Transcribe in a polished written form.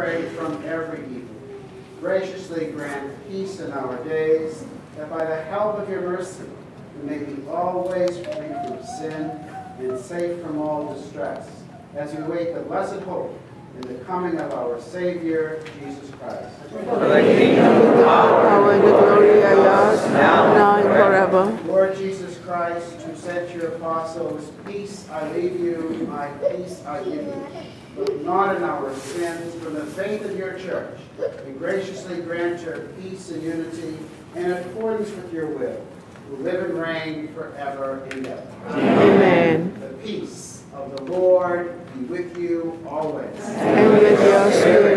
pray, from every evil. Graciously grant peace in our days, that by the help of your mercy we may be always free from sin and safe from all distress, as we wait the blessed hope in the coming of our Savior, Jesus Christ. For the kingdom, the power, and the glory are yours, now and forever. Lord Jesus Christ, who said to your apostles, "Peace I leave you, my peace I give you," look not in our sins, but in the faith of your church, and graciously grant her peace and unity in accordance with your will, who live and reign forever and ever. Amen. The peace of the Lord be with you always. And with your spirit.